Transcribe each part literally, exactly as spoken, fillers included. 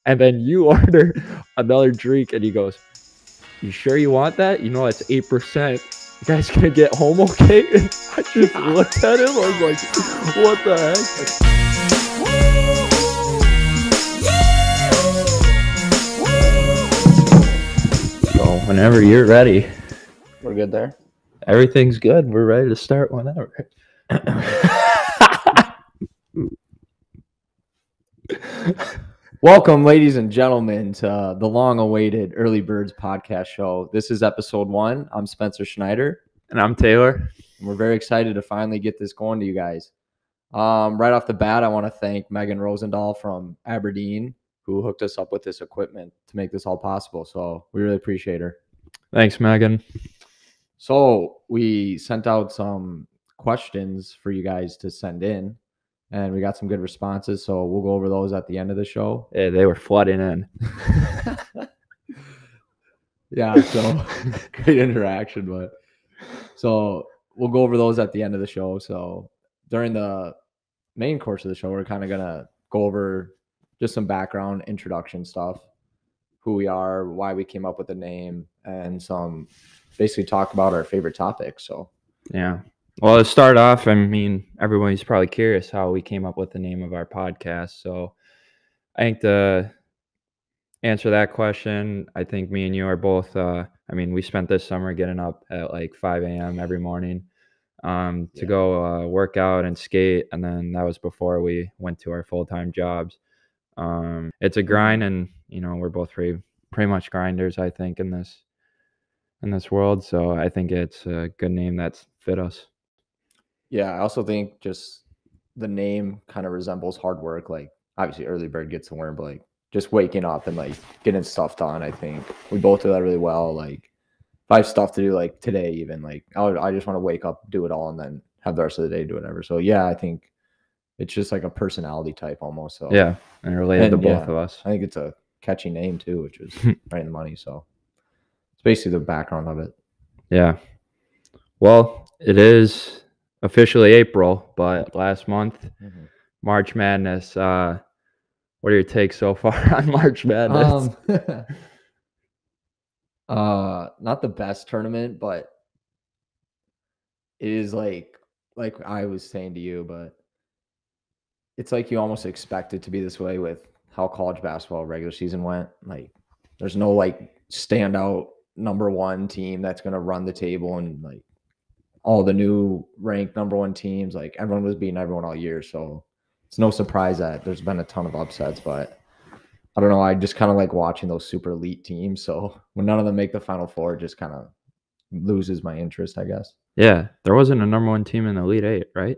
And then you order another drink, and he goes, "You sure you want that? You know it's eight percent. You guys gonna get home okay?" And I just looked at him. I was like, "What the heck?" So whenever you're ready, we're good there. Everything's good. We're ready to start whenever. Welcome, ladies and gentlemen, to the long-awaited Early Birds podcast show. This is episode one. I'm Spencer Schneider. And I'm Taylor. And we're very excited to finally get this going to you guys. Um, right off the bat, I want to thank Megan Rosendahl from Aberdeen, who hooked us up with this equipment to make this all possible. So we really appreciate her. Thanks, Megan. So we sent out some questions for you guys to send in, and we got some good responses. So we'll go over those at the end of the show. Yeah, they were flooding in. Yeah, so great interaction. But so we'll go over those at the end of the show. So during the main course of the show, we're kind of going to go over just some background introduction stuff, who we are, why we came up with the name, and some basically talk about our favorite topics. So yeah. Well, to start off, I mean, everybody's probably curious how we came up with the name of our podcast. So I think to answer that question, I think me and you are both, uh, I mean, we spent this summer getting up at like five a.m. every morning um, to yeah. go uh, work out and skate. And then that was before we went to our full-time jobs. Um, it's a grind, and, you know, we're both pretty, pretty much grinders, I think, in this in this world. So I think it's a good name that's fit us. Yeah, I also think just the name kind of resembles hard work. Like, obviously, early bird gets the worm, but like just waking up and like getting stuff done. I think we both do that really well. Like, if I have stuff to do, like today, even like I, would, I just want to wake up, do it all, and then have the rest of the day do whatever. So yeah, I think it's just like a personality type almost. So yeah, and related and, to both yeah, of us. I think it's a catchy name too, which is right in the money. So it's basically the background of it. Yeah. Well, it is officially April, but last month, mm-hmm. March Madness. Uh, what are your takes so far on March Madness? Um, uh, not the best tournament, but it is like like I was saying to you, but it's like you almost expect it to be this way with how college basketball regular season went. Like, there's no like standout number one team that's going to run the table, and like all the new ranked number one teams, like everyone was beating everyone all year. So it's no surprise that there's been a ton of upsets, but I don't know. I just kind of like watching those super elite teams. So when none of them make the Final Four, it just kind of loses my interest, I guess. Yeah. There wasn't a number one team in the Elite Eight, right?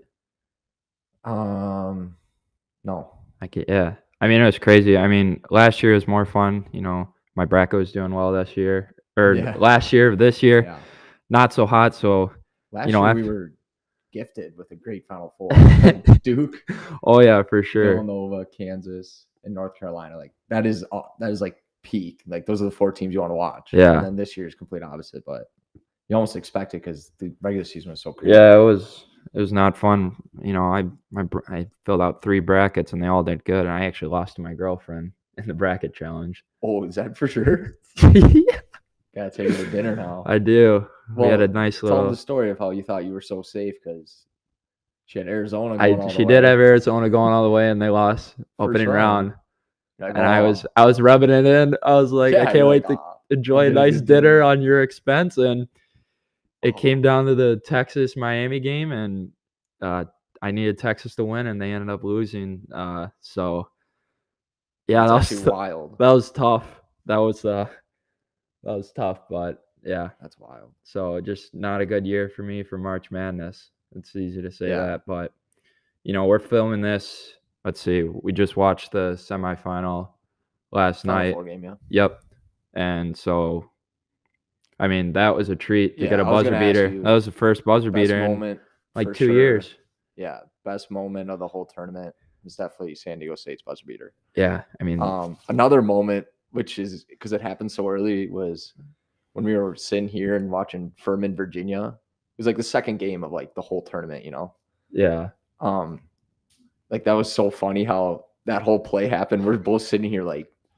Um, no. I get, yeah. I mean, it was crazy. I mean, last year was more fun. You know, my bracket was doing well this year. Or yeah. last year, this year, yeah. not so hot. So, last you know, year after... we were gifted with a great Final Four. Duke, oh yeah, for sure. Villanova, Kansas, and North Carolina. Like that is uh, that is like peak. Like those are the four teams you want to watch. Yeah. And then this year is complete opposite, but you almost expect it because the regular season was so crazy. Yeah, it was. It was not fun. You know, I my I filled out three brackets and they all did good, and I actually lost to my girlfriend in the bracket challenge. Oh, is that for sure? Yeah. Gotta take her to dinner now. I do. Well, we had a nice little. Tell them the story of how you thought you were so safe because she had Arizona going I, all she the way. did have Arizona going all the way, and they lost opening round. round. And I was I was rubbing it in. I was like, yeah, I can't wait like, to oh, enjoy a nice dinner game. on your expense. And it oh. came down to the Texas Miami game, and uh, I needed Texas to win, and they ended up losing. Uh, so yeah, That's that was wild. That was tough. That was uh. That was tough, but yeah. That's wild. So just not a good year for me for March Madness. It's easy to say yeah. that, but, you know, we're filming this. Let's see. We just watched the semifinal last Final night. Four game, yeah. Yep. And so, I mean, that was a treat to yeah, get a buzzer beater. That was the first buzzer beater in like two sure. years. Yeah, best moment of the whole tournament is definitely San Diego State's buzzer beater. Yeah, I mean. Um, another moment, which is because it happened so early, was when we were sitting here and watching Furman, Virginia. It was like the second game of like the whole tournament, you know? Yeah. Um, like that was so funny how that whole play happened. We're both sitting here like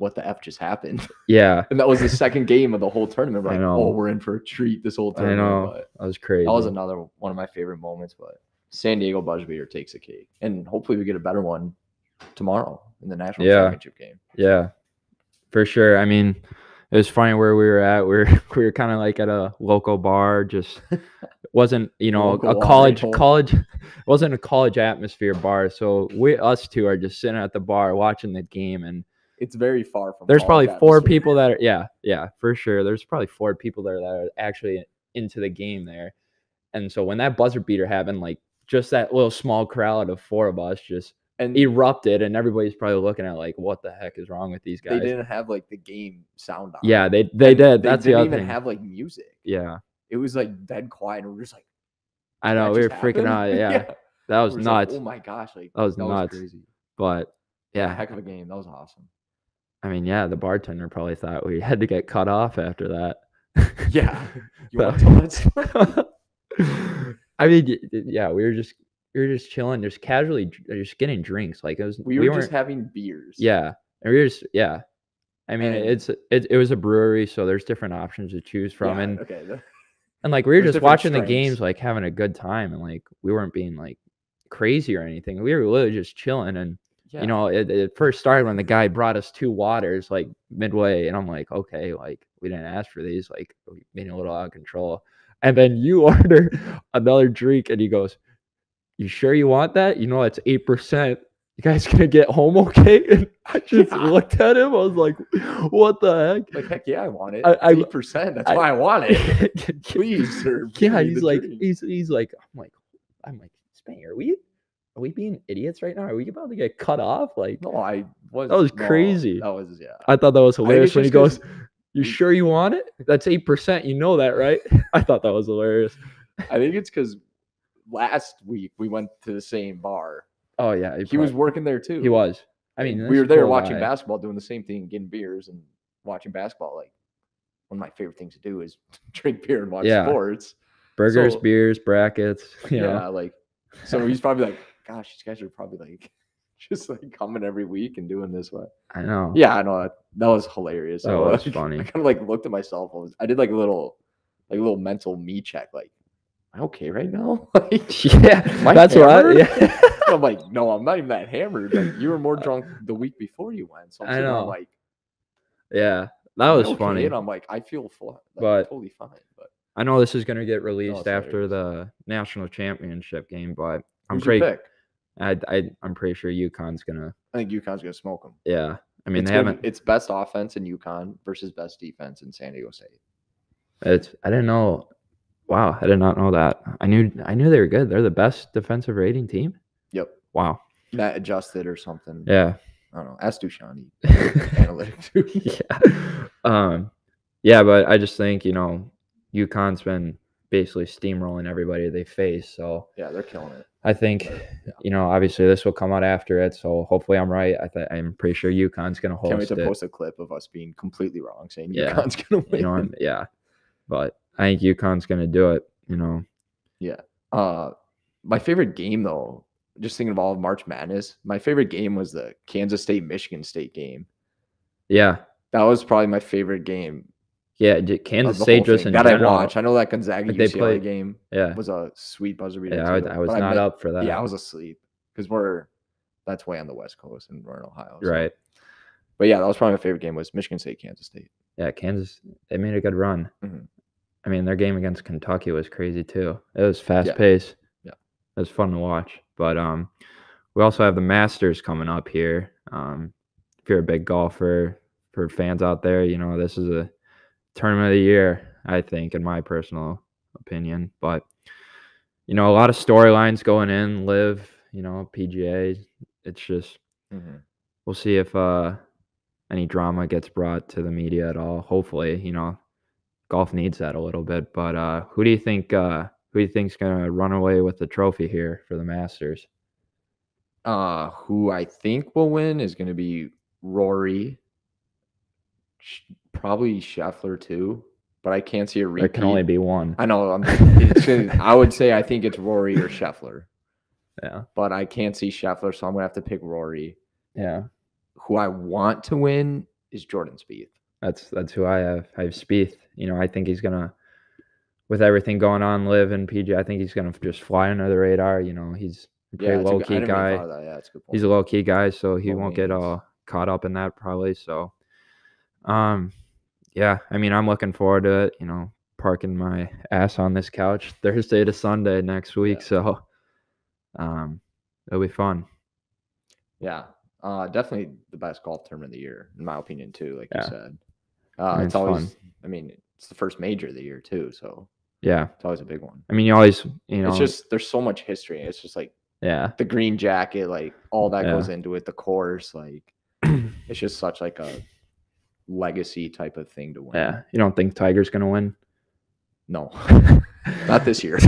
what the F just happened? Yeah. And that was the second game of the whole tournament. Like, I know. oh, we're in for a treat this whole I tournament. know. But That was crazy. that was another one of my favorite moments. But San Diego buzzer beater takes a cake. And hopefully we get a better one tomorrow in the national Yeah. championship game. Yeah, for sure. I mean, it was funny where we were at. We were we were kind of like at a local bar. Just wasn't, you know, Local a watering college hole. college it wasn't a college atmosphere bar. So we us two are just sitting at the bar watching the game, and It's very far from. there's probably college four atmosphere. people that are yeah yeah for sure. There's probably four people there that are actually into the game there, and so when that buzzer beater happened, like just that little small crowd of four of us just And erupted, and everybody's probably looking at like, what the heck is wrong with these guys? they didn't have like the game sound on. Yeah, they they And did. They That's didn't the other even thing. have like music. Yeah, It was like dead quiet, and we we're just like, I know that we were just freaking happened? out. Yeah, that was We were just like, nuts. oh my gosh, like That was that nuts. was crazy. But yeah, Heck of a game. That was awesome. I mean, yeah, the bartender probably thought we had to get cut off after that. Yeah. You But- want to tell that story? I mean, y- y- yeah, we were just we were just chilling, just casually, dr- just getting drinks. Like it was, We were weren't- just having beers. yeah, and we were just yeah. I mean, And- it's it, it was a brewery, so there's different options to choose from, Yeah, and okay. the- and like we were There's just different watching the strengths. games, like having a good time, and like we weren't being like crazy or anything. We were literally just chilling, and yeah. you know, it, it first started when the guy brought us two waters like midway, and I'm like, okay, like we didn't ask for these, like we made it a little out of control. And then you order another drink, and he goes, "You sure you want that? You know that's eight percent. You guys gonna get home okay?" And I just Yeah. looked at him. I was like, "What the heck?" Like, heck yeah, I want it. I- I- eight percent. That's I- why I want it. Please, sir. Yeah, bring me he's the like, drink. he's he's like, I'm like, I'm like, Spain, are we, are we being idiots right now? Are we about to get cut off? Like, No, I was. That was no, crazy. That was, yeah. I thought that was think hilarious it's when he just 'cause goes, "You we- sure you want it? That's eight percent. You know that, right?" I thought that was hilarious. I think it's because last week we went to the same bar. Oh yeah, He was working there too. He was. I I mean, mean, this we were is there cool watching guy. basketball, doing the same thing, getting beers and watching basketball. Like, one of my favorite things to do is drink beer and watch Yeah. sports. Burgers, So- beers, brackets. You Yeah, know, like, so he's probably like, gosh, these guys are probably like, just like coming every week and doing this way. I know. Yeah, I know that. That was hilarious. That I was like- funny. I kind of like looked at myself. I, was, I did like a little, like a little mental me check. Like, am I okay right now? Like, Yeah, am I that's what. I, hammered? yeah. I'm like, no, I'm not even that hammered. Like, you were more drunk the week before you went. So I'm I sitting there, I'm know. like, Yeah, that am I was okay? funny. And I'm like, I feel full, like, But- totally fine. But I know this is gonna get released it's after hilarious. the national championship game, but I'm who's your pretty. pick? I, I I'm pretty sure UConn's gonna. I think UConn's gonna smoke them. Yeah, I mean it's they gonna- haven't. It's best offense in UConn versus best defense in San Diego State. It's I didn't know. Wow, I did not know that. I knew I knew they were good. They're the best defensive rating team. Yep. Wow. Net adjusted or something. Yeah. I don't know. Ask Dushani. Analytic too. Yeah. Um. Yeah, but I just think you know, UConn's been basically steamrolling everybody they face. So Yeah, they're killing it. I think Yeah. you know, obviously this will come out after it. So hopefully I'm right. I th- I'm pretty sure UConn's gonna Can't wait host to it. post a clip of us being completely wrong, saying Yeah. UConn's gonna win. You know, I'm- yeah. But I think UConn's gonna do it. You know. Uh, my favorite game though, just thinking of all of March Madness, my favorite game was the Kansas State Michigan State game. Yeah. That was probably my favorite game. Yeah. j- of Kansas the State whole just thing in that I general. watched. I know that Gonzaga Like, they U C L A played- game Yeah. was a sweet buzzer beater. Yeah. I, too, was- I was but not meant- up for that. Yeah, I was asleep because we're that's way on the West Coast and we're in Ohio. so- Right. But yeah, that was probably my favorite game was Michigan State, Kansas State. Yeah. Kansas. They made a good run. Mhm. I mean, their game against Kentucky was crazy too. It was fast paced. Yeah. It was fun to watch. But um, we also have the Masters coming up here. Um, if you're a big golfer, for fans out there, you know this is a tournament of the year. I think, in my personal opinion. But you know, a lot of storylines going in. Live, you know, P G A. It's just Mhm. we'll see if uh any drama gets brought to the media at all. Hopefully, you know, golf needs that a little bit. But uh, who do you think? Uh, who do you think's gonna run away with the trophy here for the Masters? Uh, who I think will win is going to be Rory, Sh- probably Scheffler too, but I can't see a There repeat. can only be one. I know. I'm, it's gonna, I would say I think it's Rory or Scheffler, Yeah, but I can't see Scheffler, so I'm gonna have to pick Rory. yeah, Who I want to win is Jordan Spieth. That's that's who I have. I have Spieth. You know, I think he's gonna, with everything going on, live in P G. I think he's gonna just fly under the radar. You know, he's a pretty Yeah, it's a low good, I key didn't even guy. thought of that. Yeah, that's a good point. He's a low key guy, so he Low won't get maintenance. all caught up in that probably. So, um, yeah, I mean, I'm looking forward to it. You know, parking my ass on this couch Thursday to Sunday next week. Yeah. So, um, it'll be fun. Yeah, uh, definitely the best golf tournament of the year, in my opinion, too. Like Yeah. you said, I uh, mean, it's it's always. fun. I mean, it's the first major of the year too, so Yeah, it's always a big one. I mean, you always, you know, It's just there's so much history. It's just like yeah, the green jacket, like all that Yeah. goes into it. The course, like it's just such like a legacy type of thing to win. yeah. You don't think Tiger's gonna win? No, not this year.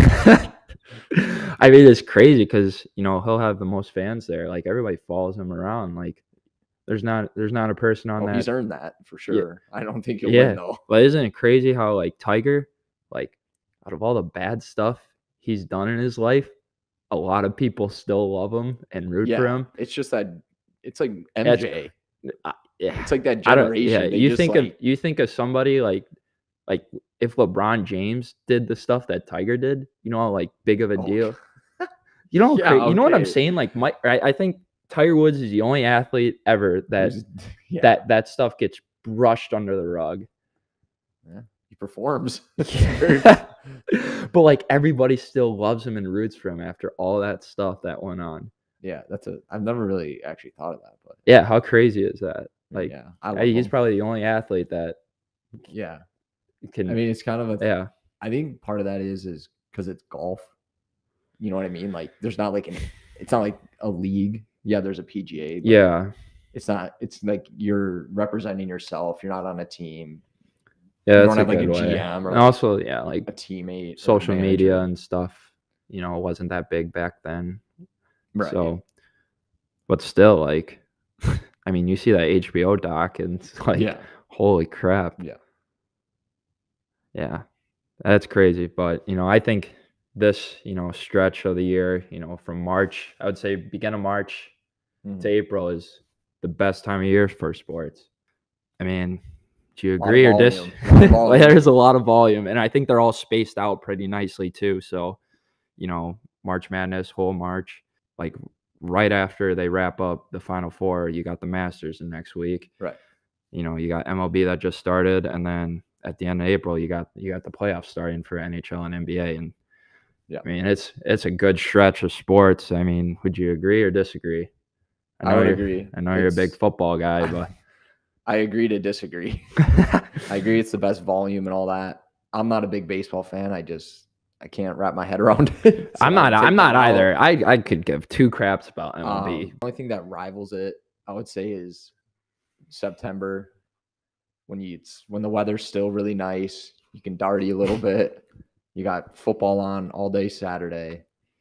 I mean, it's crazy because you know he'll have the most fans there. Like everybody follows him around. Like there's not there's not a person on Oh, that. he's earned that for sure. I don't think he'll Yeah, win though. but isn't it crazy how like Tiger, like out of all the bad stuff he's done in his life, a lot of people still love him and root for Yeah, him. it's just that it's like That's- M J. Uh, yeah, It's like that I don't. generation. Yeah, They you just think like of you think of somebody like like if LeBron James did the stuff that Tiger did, you know how like big of a Oh, deal. You know, how Yeah, cra- you know what I'm okay. saying? Like, Mike, I, I think Tiger Woods is the only athlete ever that who's- yeah, that that stuff gets brushed under the rug. yeah, he performs. But like everybody still loves him and roots for him after all that stuff that went on. Yeah, that's a. I've never really actually thought of that, but Yeah, how crazy is that? Like, yeah, I love hey, he's him. probably the only athlete that Yeah, can. I mean, it's kind of a. yeah, I think part of that is is because it's golf. You know what I mean? Like, there's not like an. It's not like a league. Yeah, there's a P G A. But yeah, it's not. It's like you're representing yourself. You're not on a team. yeah. You That's don't a have like good a way. G M or And like also, yeah, like a teammate, or a social media manager. and stuff. You know, it wasn't that big back then. Right. So, but still, like, I mean, you see that H B O doc, and it's like, Yeah. holy crap. Yeah. Yeah, that's crazy. But you know, I think this, you know, stretch of the year, you know, from March, I would say beginning of March Mhm. to April is the best time of year for sports. I mean, do you Lot of agree or dis? volume, lot of volume. There's a lot of volume, and I think they're all spaced out pretty nicely too. So, you know, March Madness, whole March, like right after they wrap up the Final Four, you got the Masters the next week. Right. You know, you got M L B that just started, and then at the end of April, you got you got the playoffs starting for N H L and N B A, and Yeah. I mean, it's it's a good stretch of sports. I mean, would you agree or disagree? I know would you're- agree. I know you're a big It's- football guy, but I agree to disagree. I agree it's the best volume and all that. I'm not a big baseball fan. I just I can't wrap my head around it. So I'm I not. take I'm that not out. either. I I could give two craps about M L B. Um, the only thing that rivals it, I would say, is September when you it's, when the weather's still really nice. You can darty a little bit. You got football on all day Saturday.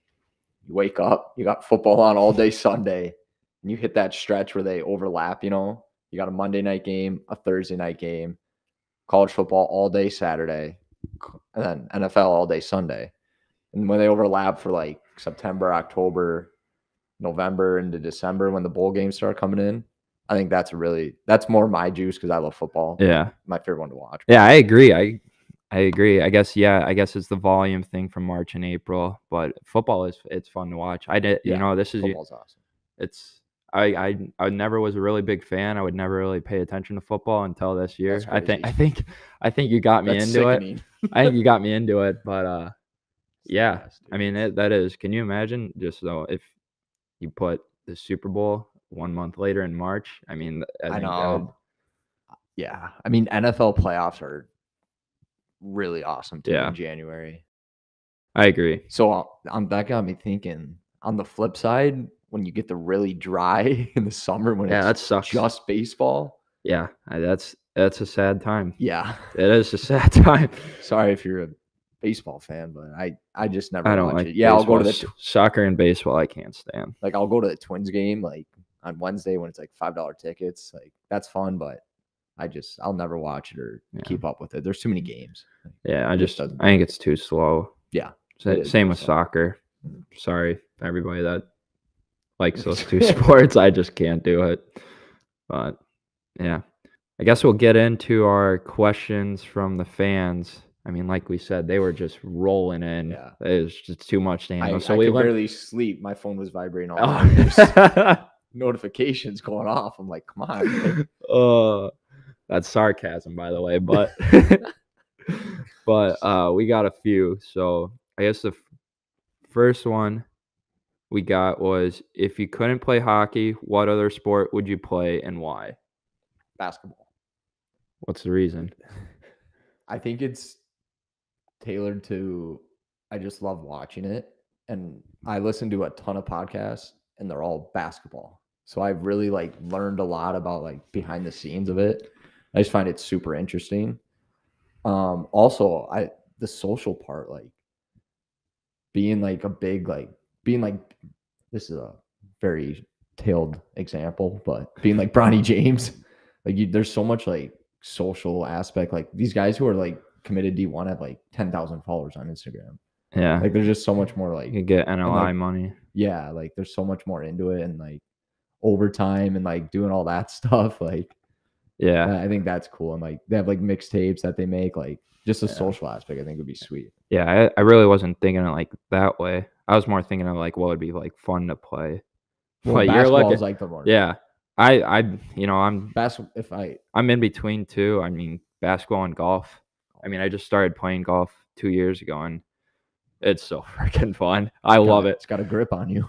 You wake up, you got football on all day Sunday, and you hit that stretch where they overlap. You know, you got a Monday night game, a Thursday night game, college football all day Saturday, and then N F L all day Sunday. And when they overlap for like September, October, November into December, when the bowl games start coming in, I think that's a really that's more my juice because I love football. Yeah. My favorite one to watch. Yeah, I agree. I I agree. I guess yeah, I guess it's the volume thing from March and April, but football is it's fun to watch. I did, Yeah, you know, this is Football's awesome. it's I I I never was a really big fan. I would never really pay attention to football until this year. That's I think I crazy. think I think you got me That's into it. sickening. I think you got me into it, but uh It's the yeah, best, I dude. mean it, that is. Can you imagine just though if you put the Super Bowl one month later in March? I mean, I, I think that know. would- Yeah, I mean N F L playoffs are really awesome too Yeah. in January. I agree. So uh, um, that got me thinking. On the flip side, when you get the really dry in the summer when Yeah, that it's sucks. just baseball, Yeah, I- that's that's a sad time. yeah. It is a sad time. Sorry if you're a baseball fan, but I I just never I don't watch like it. Yeah, I'll go to the baseball. S- soccer and baseball. I can't stand. like I'll go to the Twins game like on Wednesday when it's like five dollar tickets. Like that's fun, but I just I'll never watch it or Yeah. keep up with it. There's too many games. Yeah, I It just just doesn't- I think it's too slow. Yeah, Sa- it is Same too with slow. soccer. Sorry, everybody that likes those two sports. I just can't do it. But yeah, I guess we'll get into our questions from the fans. I mean, like we said, they were just rolling in. Yeah. It was just too much to handle. I, So I we could lim- barely sleep. My phone was vibrating all night. There's Oh. notifications going off. I'm like, come on. Like, uh, that's sarcasm, by the way, but but uh, we got a few. So I guess the f- first one we got was, if you couldn't play hockey, what other sport would you play and why? basketball. What's the reason? I think it's tailored to, I just love watching it. And I listen to a ton of podcasts and they're all basketball. So I've really like learned a lot about like behind the scenes of it. I just find it super interesting. Um, also I the social part, like being like a big like being like this is a very tailed example, but being like Bronny James, like you, there's so much like social aspect. Like these guys who are like committed D one have like ten thousand followers on Instagram. Yeah, Like there's just so much more like you could get N L I like, money. Yeah, like there's so much more into it and like overtime and like doing all that stuff. Like Yeah, I think that's cool. And like they have like mixtapes that they make, like just the Yeah. social aspect I think would be sweet. yeah. I, I really wasn't thinking it like that way. I was more thinking of like what would be like fun to play. Well, But you're basketball looking, is like the more yeah. I I you know I'm basketball if I I'm in between too. I mean, basketball and golf. I mean, I just started playing golf two years ago, and it's so freaking fun. I love got, it. it's got a grip on you.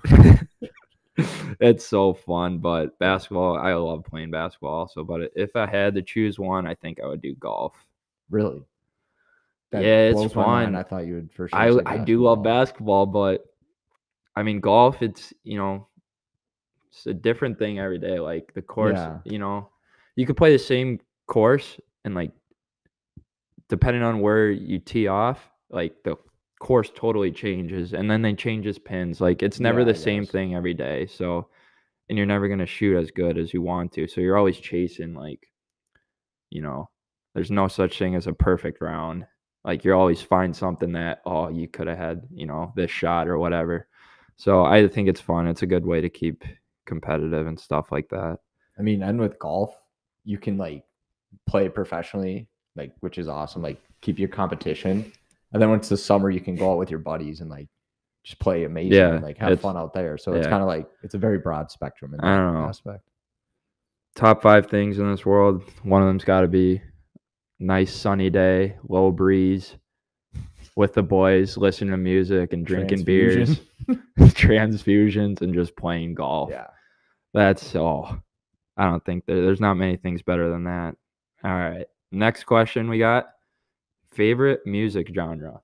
It's so fun. But basketball, I love playing basketball also. But if I had to choose one, I think I would do golf. Really? That Yeah, it's blows my mind. fun. I thought you would for sure I say I do love basketball. basketball, but I mean, golf, it's, you know, it's a different thing every day. Like the course, Yeah. you know, you could play the same course and like depending on where you tee off, like the course totally changes, and then they change his pins. Like it's never Yeah, the I same guess. thing every day. So, and you're never gonna shoot as good as you want to. So you're always chasing like, you know, there's no such thing as a perfect round. Like you always find something that, oh, you could have had, you know, this shot or whatever. So I think it's fun. It's a good way to keep competitive and stuff like that. I mean, and with golf, you can like play professionally, like which is awesome. Like keep your competition, and then when it's the summer, you can go out with your buddies and like just play amazing Yeah, and like have it's- fun out there. So it's yeah. kind of like it's a very broad spectrum in I that don't know. aspect. Top five things in this world. One of them's got to be nice sunny day, low breeze, with the boys, listening to music and drinking beers, transfusions, and just playing golf. Yeah. That's all. I don't think there, there's not many things better than that. All right. Next question we got. Favorite music genre?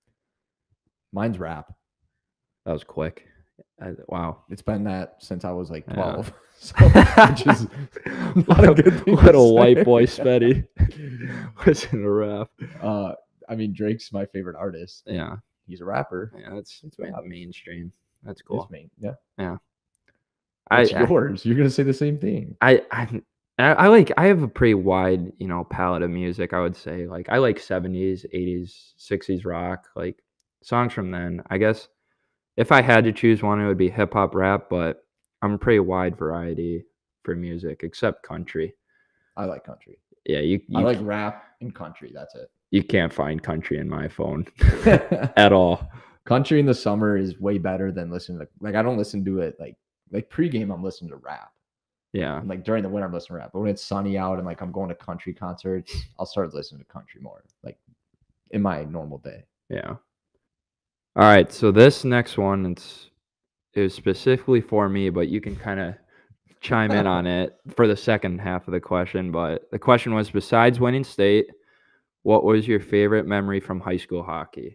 Mine's rap. That was quick. I, wow. It's been that since I was like Yeah. twelve. So, which is not a good thing. What to a say. white boy Spetty. Listen to rap. Uh, I mean, Drake's my favorite artist. Yeah. He's a rapper. Yeah, that's It's ma- rap. mainstream. That's It's cool. main. Yeah. Yeah. What's I, yours? You're gonna say the same thing. I, I I I like I have a pretty wide, you know, palette of music, I would say. Like I like seventies, eighties, sixties rock, like songs from then. I guess if I had to choose one, it would be hip hop rap, but I'm a pretty wide variety for music, except country. I like country. Yeah, you you, I like rap and country. That's it. you can't find country in my phone at all. Country in the summer is way better than listening to like I don't listen to it like like pregame. I'm listening to rap. Yeah. And like during the winter, I'm listening to rap. But when it's sunny out and like I'm going to country concerts, I'll start listening to country more. Like in my normal day. Yeah. All right, so this next one it's it was specifically for me, but you can kind of chime in on it for the second half of the question. But the question was, besides winning state, what was your favorite memory from high school hockey?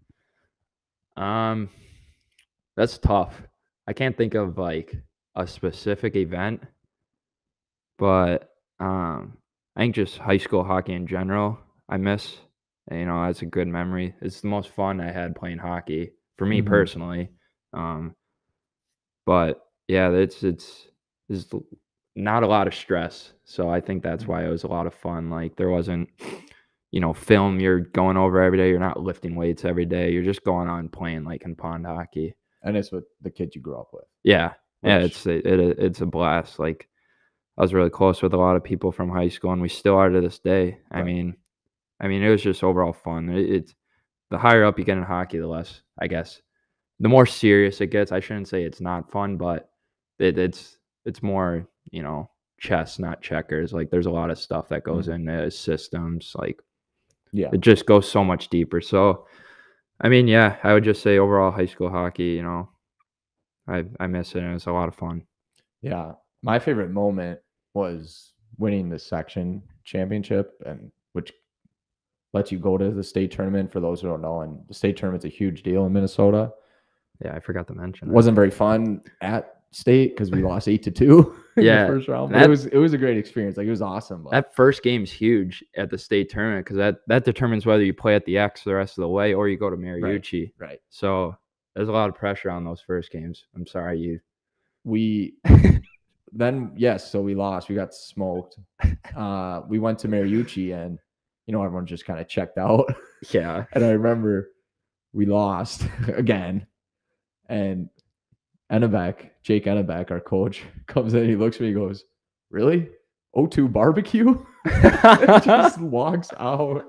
Um, that's tough. I can't think of like a specific event, but um, I think just high school hockey in general, I miss. You know, that's a good memory. It's the most fun I had playing hockey for me Mhm. personally. Um, but yeah, it's it's it's not a lot of stress, so I think that's why it was a lot of fun. Like there wasn't, you know, film you're going over every day. You're not lifting weights every day. You're just going on playing like in pond hockey. And it's with the kids you grew up with. Yeah, yeah, Which- it's it, it it's a blast. Like I was really close with a lot of people from high school, and we still are to this day. I Right. mean I mean, it was just overall fun. It it's the higher up you get in hockey, the less, I guess, the more serious it gets. I shouldn't say it's not fun, but it it's it's more, you know, chess, not checkers. Like, there's a lot of stuff that goes Mhm. into systems, like, Yeah. it just goes so much deeper. So, I mean, yeah, I would just say overall high school hockey, you know, I I miss it, and it's a lot of fun. Yeah. My favorite moment was winning the section championship, and which lets you go to the state tournament for those who don't know. And the state tournament's a huge deal in Minnesota. Yeah, I forgot to mention that. Wasn't very fun at state because we lost eight to two in the Yeah, first round. But that it was it was a great experience. Like, it was awesome. But that first game's huge at the state tournament because that that determines whether you play at the X the rest of the way or you go to Mariucci. right. So, there's a lot of pressure on those first games. I'm sorry you We then yes, so we lost. We got smoked. Uh, we went to Mariucci, and you know everyone just kind of checked out. Yeah. And I remember we lost again, and Ennebeck, Jake Ennebeck, our coach, comes in. He looks at me. He goes, "Really? O two barbecue?" And just walks out.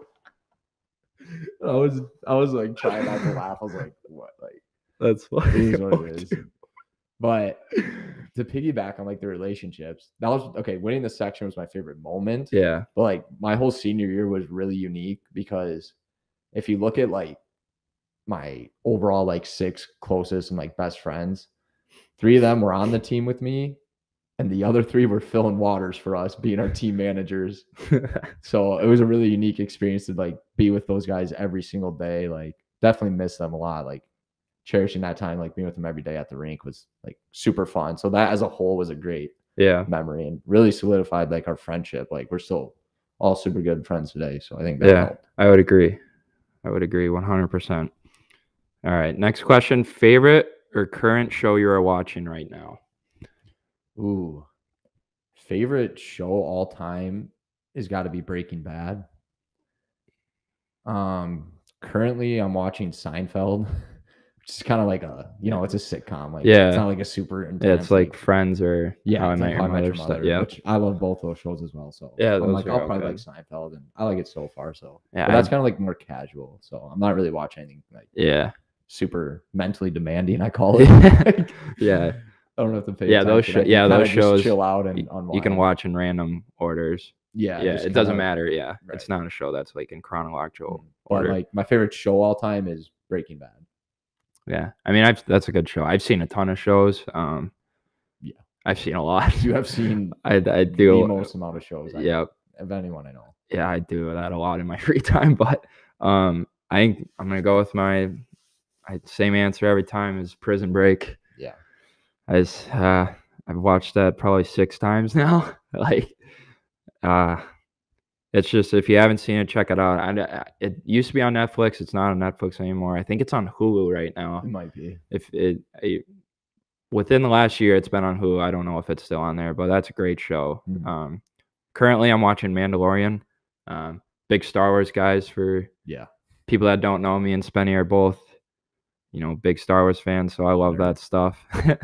I was I was like trying not to laugh. I was like, "What?" Like, That's it funny. is what it is. But to piggyback on like the relationships, that was okay. Winning the section was my favorite moment. Yeah. But like my whole senior year was really unique because if you look at like my overall like six closest and like best friends, three of them were on the team with me, and the other three were filling waters for us, being our team managers. So it was a really unique experience to like be with those guys every single day. Like, definitely miss them a lot. Like, cherishing that time, like being with them every day at the rink was like super fun. So that as a whole was a great Yeah. memory and really solidified like our friendship. Like, we're still all super good friends today. So I think that Yeah. helped. I would agree. I would agree one hundred percent. All right. Next question. Favorite or current show you are watching right now? Ooh. Favorite show all time has got to be Breaking Bad. Um, currently I'm watching Seinfeld, which is kind of like a, you know, it's a sitcom. Like, Yeah. it's not like a super intense. Yeah, it's like Friends or yeah, How I it's Met like Your How I Met Mother Your stuff. Mother, Yeah. which I love both those shows as well. So Yeah, I'm those like, are I'll all probably good. like Seinfeld, and I like it so far. So Yeah, but that's I- kind of like more casual. So I'm not really watching anything like Yeah. super mentally demanding, I call it. Like, Yeah. I don't have to pay Yeah, attention. those I sho- can yeah, kinda those just shows chill out and y- unwind. you can watch in random orders. Yeah, Yeah, just it doesn't kinda- matter. Yeah, right. it's not a show that's like in chronological Mm. But order. like my favorite show all time is Breaking Bad. Yeah, I mean, I've that's a good show. I've seen a ton of shows. Um, Yeah. I've seen a lot. You have seen I I the do. most amount of shows. I Yeah, of anyone I know. yeah, I do that a lot in my free time. But um, I think I'm gonna go with my I, same answer every time is Prison Break. Yeah. I just, uh, I've watched that probably six times now. Like, uh, it's just if you haven't seen it, check it out. I, I- it used to be on Netflix. It's not on Netflix anymore. I think it's on Hulu right now. It might be. If it, it within the last year, it's been on Hulu. I don't know if it's still on there, but that's a great show. Mhm. Um, currently, I'm watching Mandalorian. Um, big Star Wars guys. For Yeah. people that don't know, me and Spenny are both, you know, big Star Wars fans. So I love Nerd. that stuff.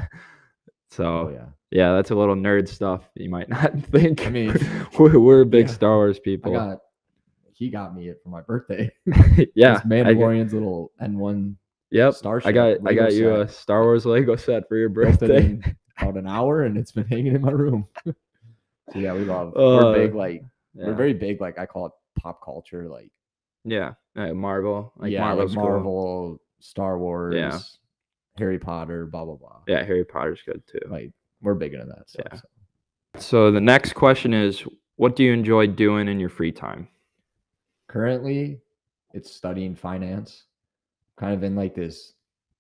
So Oh yeah. yeah, that's a little nerd stuff you might not think. I mean, we're, we're big yeah. Star Wars I people. got he got me it for my birthday. Yeah, This I got- Mandalorian's little N one Yep, starship. I got I Lego got you a set. Star Wars Lego set for your Built it birthday. in about an hour, and it's been hanging in my room. So yeah, we love. Uh, we're big, like Yeah, we're very big, like I call it pop culture, like yeah, uh, Marvel, like yeah, Marvel's like cool. Marvel, Star Wars, Harry Potter, blah blah blah. Yeah, Harry Potter's good too. Like we're big into that stuff. Yeah. So. So the next question is, what do you enjoy doing in your free time? Currently, it's studying finance. Kind of in like this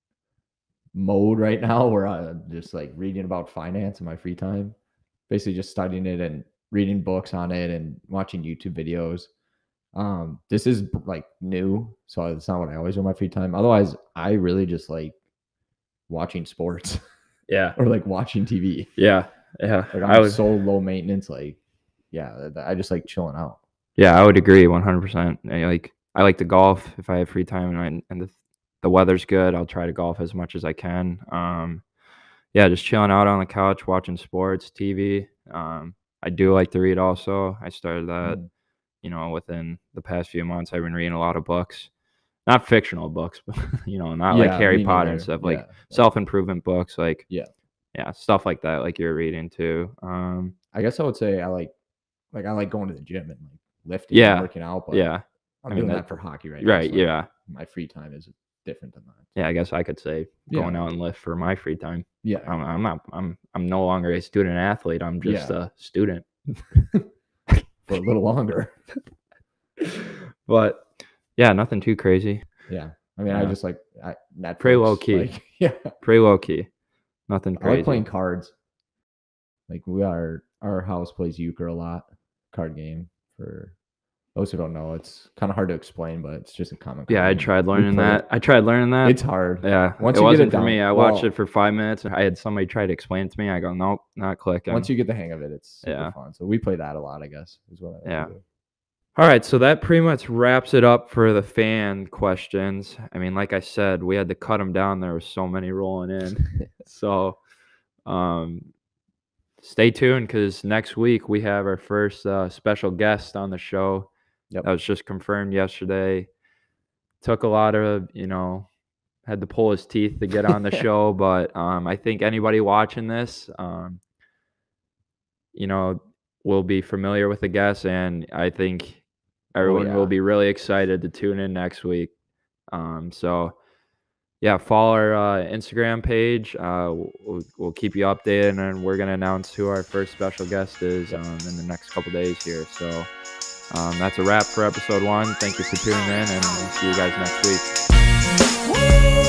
mode right now where I'm just like reading about finance in my free time. Basically just studying it and reading books on it and watching YouTube videos. Um, this is like new, so it's not what I always do in my free time. Otherwise, I really just like watching sports Yeah, or like watching T V. yeah, yeah. Like I I'm was so low maintenance. Like, yeah, I just like chilling out. Yeah, I would agree one hundred percent. I like I like to golf if I have free time and I, and the the weather's good. I'll try to golf as much as I can. Um, yeah, just chilling out on the couch, watching sports, T V. Um, I do like to read also. I started that, Mm. you know, within the past few months. I've been reading a lot of books. Not fictional books, but, you know, not like Yeah, Harry me Potter and neither. stuff, like Yeah, like self-improvement books, like yeah. yeah, stuff like that, like you're reading too. Um, I guess I would say I like like, I like going to the gym and, like, lifting and yeah, working out, but yeah. I I'm mean doing that that for hockey right now, right, so, like, yeah. my free time is different than that. Yeah, I guess I could say Yeah, going out like and lift for my free time. yeah, I'm I'm not I'm I'm no longer a student athlete, I'm just yeah, a student. for a little longer. But, yeah, nothing too crazy. Yeah. I mean, I Yeah, just like I pretty low Netflix, key, like yeah. pretty low key, nothing I like crazy. playing cards. Like, we are our house plays euchre a lot, card game. For those who don't know, it's kinda hard to explain, but it's just a common Yeah, card I game. tried We learning play it. that. I tried learning that. It's hard. Yeah, it Once you get it wasn't for down me. I watched it well, for five minutes, and I had somebody try to explain it to me. I go, "Nope, not clicking." once you get the hang of it, it's super Yeah, fun. So we play that a lot, I guess, is what I like to yeah. do. Alright, so that pretty much wraps it up for the fan questions. I mean, like I said, we had to cut them down, there were so many rolling in. So, um, stay tuned because next week we have our first, uh, special guest on the show. Yep. That was just confirmed yesterday. Took a lot of, you know, had to pull his teeth to get on the show, but, um, I think anybody watching this, um, you know, will be familiar with the guest, and I think Oh, everyone will yeah. be really excited to tune in next week. Um, so yeah, follow our uh, Instagram page. Uh, we'll, we'll keep you updated, and we're gonna announce who our first special guest is Yep. um, in the next couple days here. So um, that's a wrap for episode one. Thank you for tuning in, and we'll see you guys next week.